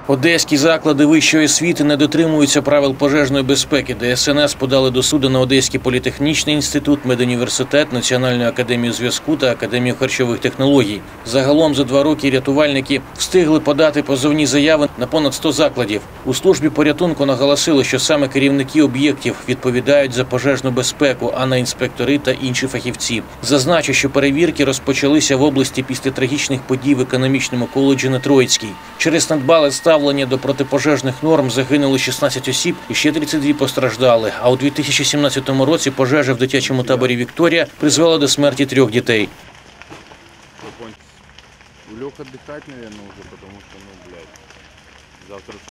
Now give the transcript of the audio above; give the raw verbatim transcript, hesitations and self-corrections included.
Одеські заклади вищої освіти не дотримуються правил пожежної безпеки. Де ес ен ес подали до суду на Одеський політехнічний інститут, медуніверситет, Національну академію зв'язку та Академію харчових технологій. Загалом за два роки рятувальники встигли подати позовні заяви на понад сто закладів. У службі порятунку наголосили, що саме керівники об'єктів відповідають за пожежну безпеку, а не інспектори та інші фахівці. Зазначу, що перевірки розпочалися в області після трагічних подій в економічному коледжі на Троїцькій. Через надбале ставлення до протипожежних норм загинули шістнадцять осіб і ще тридцять два постраждали. А у дві тисячі сімнадцятому році пожежа в дитячому таборі «Вікторія» призвела до смерті трьох дітей. Лег отдыхать, наверное, уже, потому что, ну, блядь, завтра